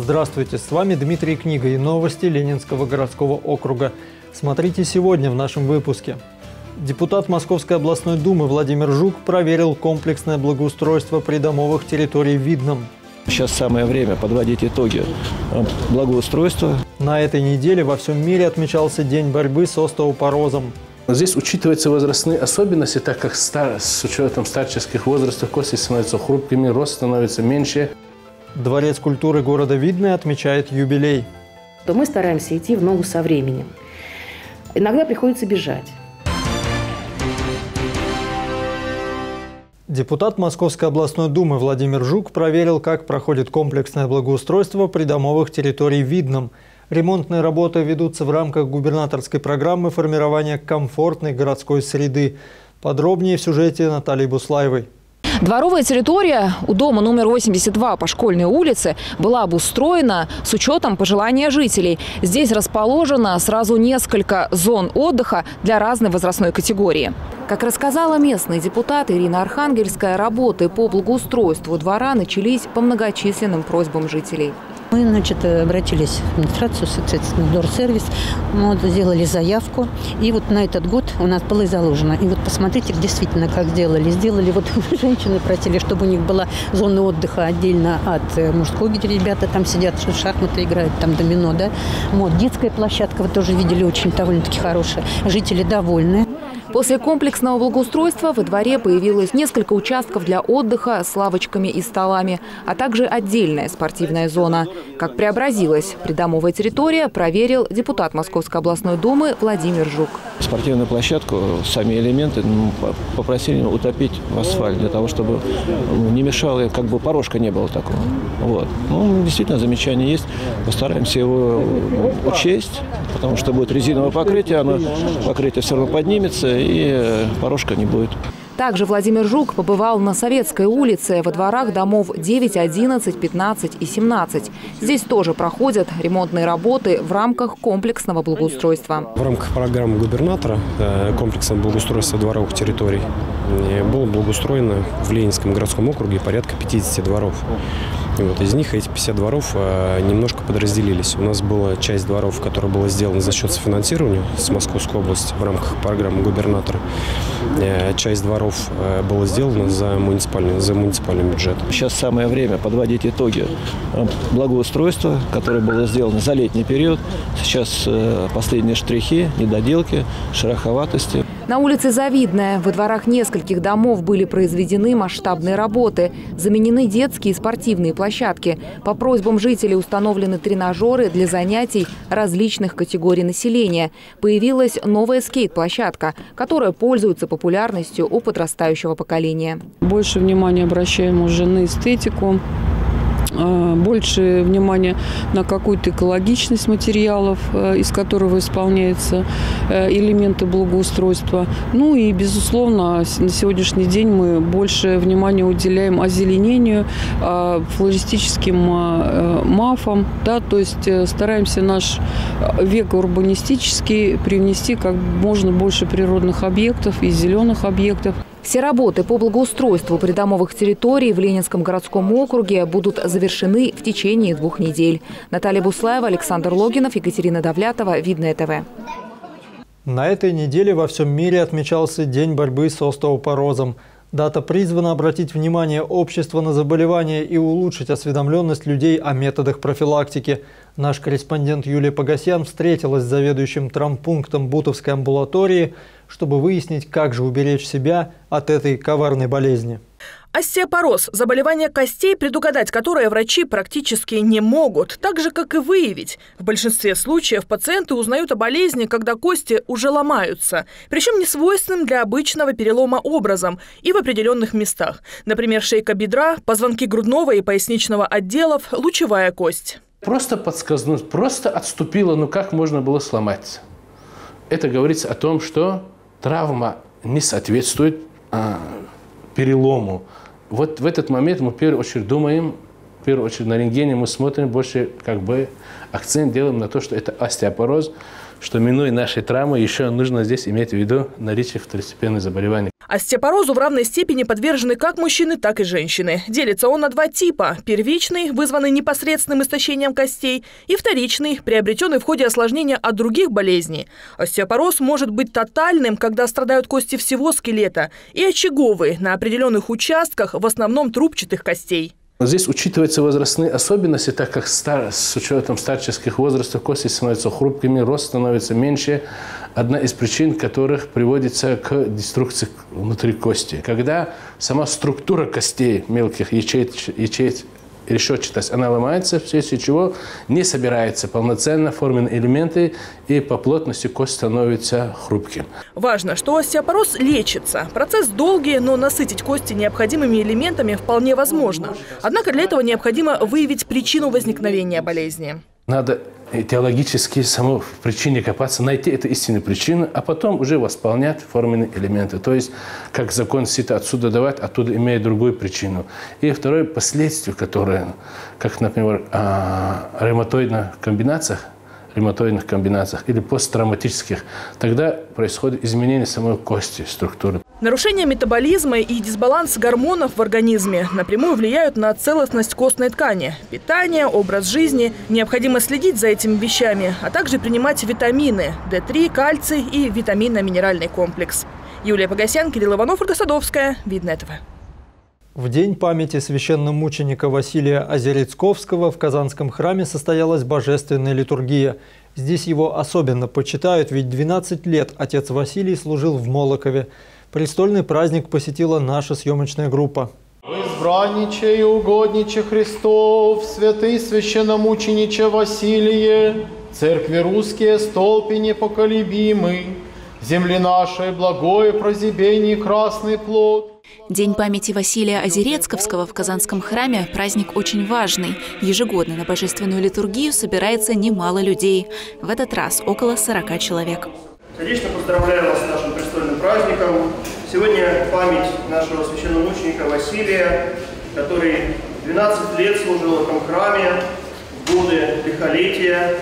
Здравствуйте, с вами Дмитрий Книга и новости Ленинского городского округа. Смотрите сегодня в нашем выпуске. Депутат Московской областной думы Владимир Жук проверил комплексное благоустройство придомовых территорий в Видном. Сейчас самое время подводить итоги благоустройства. На этой неделе во всем мире отмечался День борьбы с остеопорозом. Здесь учитываются возрастные особенности, так как с учетом старческих возрастов кости становятся хрупкими, рост становится меньше. Дворец культуры города Видное отмечает юбилей. Мы стараемся идти в ногу со временем. Иногда приходится бежать. Депутат Московской областной думы Владимир Жук проверил, как проходит комплексное благоустройство придомовых территорий в Видном. Ремонтные работы ведутся в рамках губернаторской программы формирования комфортной городской среды. Подробнее в сюжете Натальи Буслаевой. Дворовая территория у дома номер 82 по Школьной улице была обустроена с учетом пожелания жителей. Здесь расположено сразу несколько зон отдыха для разной возрастной категории. Как рассказала местный депутат Ирина Архангельская, работы по благоустройству двора начались по многочисленным просьбам жителей. Мы, обратились в администрацию, соответственно, Дорсервис, сделали заявку. И вот на этот год у нас было заложено. И вот посмотрите, действительно, как сделали. Сделали, вот женщины просили, чтобы у них была зона отдыха отдельно от мужской, где ребята там сидят, что в шахматы играют, там домино, да. Вот, детская площадка, вы тоже видели, очень довольно-таки хорошая. Жители довольны. После комплексного благоустройства во дворе появилось несколько участков для отдыха с лавочками и столами, а также отдельная спортивная зона. Как преобразилась придомовая территория, проверил депутат Московской областной думы Владимир Жук. Спортивную площадку, сами элементы попросили утопить в асфальт, для того, чтобы не мешало, как бы порожка не было такого. Вот. Действительно, замечание есть. Постараемся его учесть, потому что будет резиновое покрытие, покрытие все равно поднимется и порожка не будет. Также Владимир Жук побывал на Советской улице, во дворах домов 9, 11, 15 и 17. Здесь тоже проходят ремонтные работы в рамках комплексного благоустройства. В рамках программы губернатора комплексного благоустройства дворовых территорий было благоустроено в Ленинском городском округе порядка 50 дворов. И вот из них эти 50 дворов немножко подразделились. У нас была часть дворов, которая была сделана за счет софинансирования с Московской области в рамках программы губернатора. Часть дворов была сделана за муниципальный бюджет. Сейчас самое время подводить итоги благоустройства, которое было сделано за летний период. Сейчас последние штрихи, недоделки, шероховатости. На улице Завидная во дворах нескольких домов были произведены масштабные работы. Заменены детские и спортивные площадки. По просьбам жителей установлены тренажеры для занятий различных категорий населения. Появилась новая скейт-площадка, которая пользуется популярностью у подрастающего поколения. Больше внимания обращаем уже на эстетику. Больше внимания на какую-то экологичность материалов, из которого исполняются элементы благоустройства. Ну и, безусловно, на сегодняшний день мы больше внимания уделяем озеленению, флористическим мафам. Да, то есть стараемся наш век урбанистический привнести как можно больше природных объектов и зеленых объектов. Все работы по благоустройству придомовых территорий в Ленинском городском округе будут завершены в течение 2 недель. Наталья Буслаева, Александр Логинов, Екатерина Давлятова, Видное ТВ. На этой неделе во всем мире отмечался День борьбы с остеопорозом. Дата призвана обратить внимание общества на заболевания и улучшить осведомленность людей о методах профилактики. Наш корреспондент Юлия Погосян встретилась с заведующим травмпунктом Бутовской амбулатории, чтобы выяснить, как же уберечь себя от этой коварной болезни. Остеопороз – заболевание костей, предугадать которое врачи практически не могут, так же, как и выявить. В большинстве случаев пациенты узнают о болезни, когда кости уже ломаются, причем не свойственным для обычного перелома образом и в определенных местах. Например, шейка бедра, позвонки грудного и поясничного отделов, лучевая кость. Просто подскользнуть, просто отступила, как можно было сломать. Это говорится о том, что травма не соответствует перелому. Вот в этот момент мы в первую очередь думаем, на рентгене мы смотрим, больше акцент делаем на то, что это остеопороз, что минуя наши травмы, еще нужно здесь иметь в виду наличие второстепенных заболеваний. Остеопорозу в равной степени подвержены как мужчины, так и женщины. Делится он на два типа. Первичный, вызванный непосредственным истощением костей, и вторичный, приобретенный в ходе осложнения от других болезней. Остеопороз может быть тотальным, когда страдают кости всего скелета, и очаговый на определенных участках, в основном трубчатых костей. Здесь учитываются возрастные особенности, так как с учетом старческих возрастов кости становятся хрупкими, рост становится меньше. Одна из причин которых приводится к деструкции внутри кости. Когда сама структура костей, мелких ячеек, решетчатость, она ломается, вследствие чего не собираются полноценно форменные элементы, и по плотности кость становится хрупким. Важно, что остеопороз лечится. Процесс долгий, но насытить кости необходимыми элементами вполне возможно. Однако для этого необходимо выявить причину возникновения болезни. Надо теологически саму в причине копаться, найти эту истинную причину, а потом уже восполнять форменные элементы. То есть, как закон Сита отсюда давать, оттуда имея другую причину. И второе, последствия, которые, как, например, ревматоидных комбинациях или посттравматических, тогда происходит изменение самой кости, структуры. Нарушение метаболизма и дисбаланс гормонов в организме напрямую влияют на целостность костной ткани. Питание, образ жизни. Необходимо следить за этими вещами, а также принимать витамины D3, кальций и витаминно-минеральный комплекс. Юлия Погосян, Кирилл Иванов, Ольга Садовская. Видное ТВ. В день памяти священномученика Василия Озерецковского в Казанском храме состоялась божественная литургия. Здесь его особенно почитают, ведь 12 лет отец Василий служил в Молокове. Престольный праздник посетила наша съемочная группа. Избранниче и угодниче Христов, святый священномучениче Василие, церкви русские столпи непоколебимы, земли нашей благое прозябение красный плод. День памяти Василия Озерецковского в Казанском храме – праздник очень важный. Ежегодно на божественную литургию собирается немало людей. В этот раз около 40 человек. Сердечно поздравляю вас с нашим престольным праздником. Сегодня память нашего священномученика Василия, который 12 лет служил в этом храме в годы лихолетия,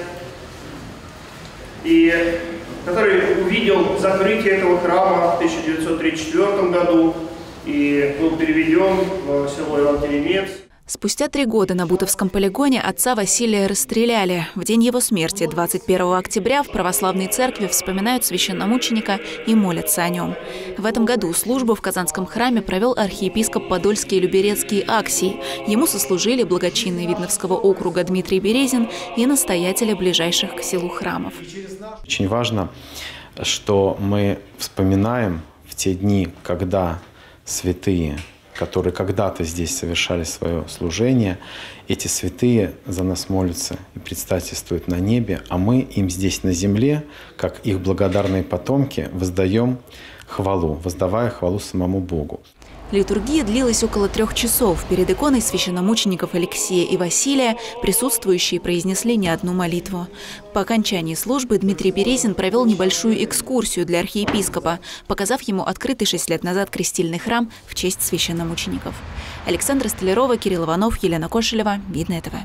и который увидел закрытие этого храма в 1934 году и был переведен в село Иван-Телемец. Спустя 3 года на Бутовском полигоне отца Василия расстреляли. В день его смерти, 21 октября, в православной церкви вспоминают священномученика и молятся о нем. В этом году службу в Казанском храме провел архиепископ Подольский и Люберецкий Аксий. Ему сослужили благочинный Видновского округа Дмитрий Березин и настоятели ближайших к селу храмов. Очень важно, что мы вспоминаем в те дни, когда святые, которые когда-то здесь совершали свое служение, эти святые за нас молятся и предстательствуют на небе, а мы им здесь на земле, как их благодарные потомки, воздаем хвалу, воздавая хвалу самому Богу. Литургия длилась около 3 часов. Перед иконой священномучеников Алексея и Василия присутствующие произнесли не одну молитву. По окончании службы Дмитрий Березин провел небольшую экскурсию для архиепископа, показав ему открытый 6 лет назад крестильный храм в честь священномучеников. Александра Столярова, Кирилл Иванов, Елена Кошелева. Видное ТВ.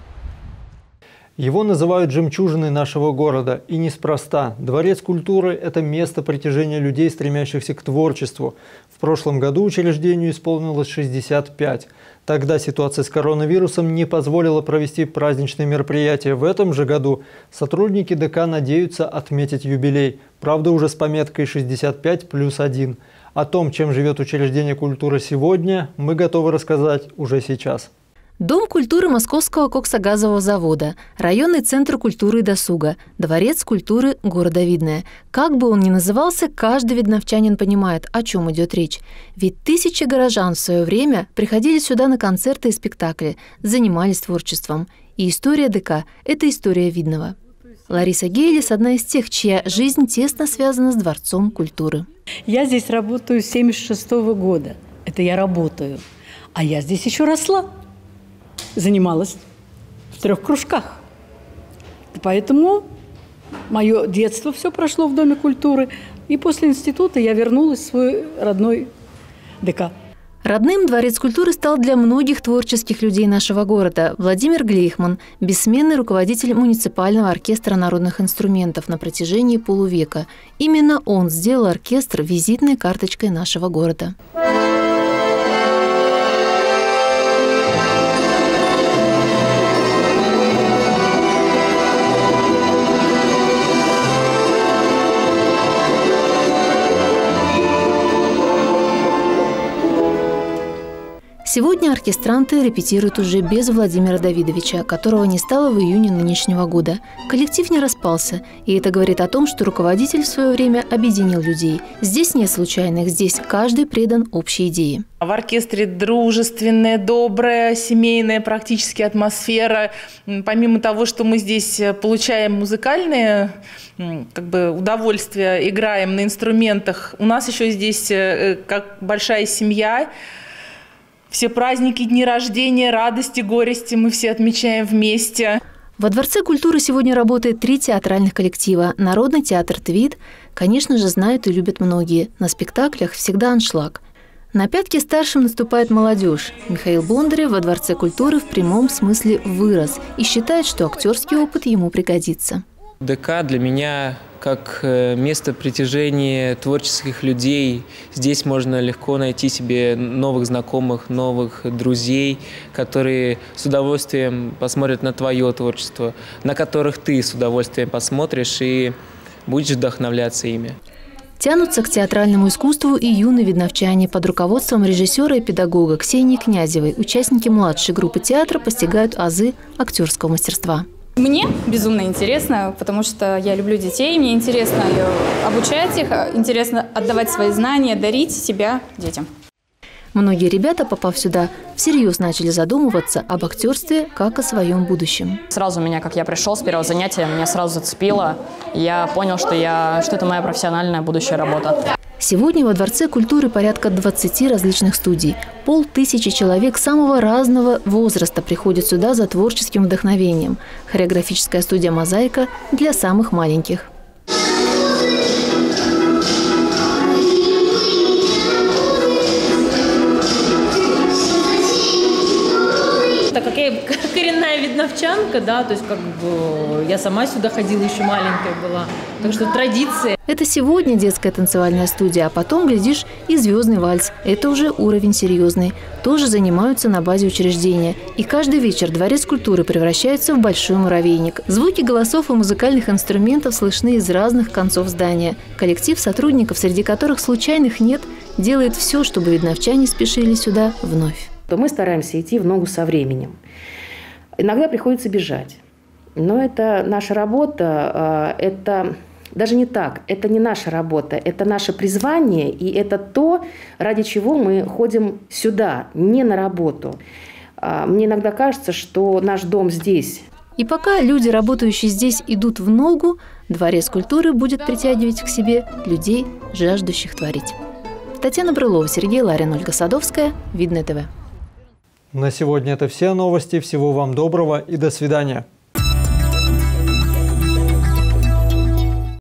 Его называют жемчужиной нашего города. И неспроста. Дворец культуры – это место притяжения людей, стремящихся к творчеству. В прошлом году учреждению исполнилось 65. Тогда ситуация с коронавирусом не позволила провести праздничные мероприятия. В этом же году сотрудники ДК надеются отметить юбилей. Правда, уже с пометкой 65+1. О том, чем живет учреждение культуры сегодня, мы готовы рассказать уже сейчас. Дом культуры Московского коксогазового завода, районный центр культуры и досуга, дворец культуры города Видное. Как бы он ни назывался, каждый видновчанин понимает, о чем идет речь. Ведь тысячи горожан в свое время приходили сюда на концерты и спектакли, занимались творчеством. И история ДК – это история Видного. Лариса Гейлис – одна из тех, чья жизнь тесно связана с Дворцом культуры. Я здесь работаю с 1976 года. Это я работаю. А я здесь еще росла. Занималась в 3 кружках. Поэтому мое детство все прошло в Доме культуры. И после института я вернулась в свой родной ДК. Родным Дворец культуры стал для многих творческих людей нашего города. Владимир Глейхман – бессменный руководитель муниципального оркестра народных инструментов на протяжении полувека. Именно он сделал оркестр визитной карточкой нашего города. Сегодня оркестранты репетируют уже без Владимира Давидовича, которого не стало в июне нынешнего года. Коллектив не распался, и это говорит о том, что руководитель в свое время объединил людей. Здесь нет случайных, здесь каждый предан общей идее. В оркестре дружественная, добрая, семейная практически атмосфера. Помимо того, что мы здесь получаем музыкальное удовольствие, играем на инструментах, у нас еще здесь как большая семья. Все праздники, дни рождения, радости, горести мы все отмечаем вместе. Во Дворце культуры сегодня работает 3 театральных коллектива. Народный театр «Твит», конечно же, знают и любят многие. На спектаклях всегда аншлаг. На пятки старшим наступает молодежь. Михаил Бондарев во Дворце культуры в прямом смысле вырос и считает, что актерский опыт ему пригодится. ДК для меня как место притяжения творческих людей. Здесь можно легко найти себе новых знакомых, новых друзей, которые с удовольствием посмотрят на твое творчество, на которых ты с удовольствием посмотришь и будешь вдохновляться ими. Тянутся к театральному искусству и юные видновчане под руководством режиссера и педагога Ксении Князевой. Участники младшей группы театра постигают азы актерского мастерства. Мне безумно интересно, потому что я люблю детей, мне интересно обучать их, интересно отдавать свои знания, дарить себя детям. Многие ребята, попав сюда, всерьез начали задумываться об актерстве как о своем будущем. Сразу меня, как я пришел с первого занятия, меня сразу зацепило. Я понял, что это моя профессиональная будущая работа. Сегодня во Дворце культуры порядка 20 различных студий. 500 человек самого разного возраста приходят сюда за творческим вдохновением. Хореографическая студия «Мозаика» для самых маленьких. Так как я коренная видновчанка, да, то есть я сама сюда ходила, еще маленькая была. Так что традиции. Это сегодня детская танцевальная студия, а потом, глядишь, и звездный вальс. Это уже уровень серьезный. Тоже занимаются на базе учреждения. И каждый вечер Дворец культуры превращается в большой муравейник. Звуки голосов и музыкальных инструментов слышны из разных концов здания. Коллектив сотрудников, среди которых случайных нет, делает все, чтобы видновчане спешили сюда вновь. Мы стараемся идти в ногу со временем. Иногда приходится бежать. Но это наша работа, это даже не так, это не наша работа, это наше призвание, и это то, ради чего мы ходим сюда, не на работу. Мне иногда кажется, что наш дом здесь. И пока люди, работающие здесь, идут в ногу, Дворец культуры будет притягивать к себе людей, жаждущих творить. Татьяна Брылова, Сергей Ларин, Ольга Садовская, Видное ТВ. На сегодня это все новости. Всего вам доброго и до свидания.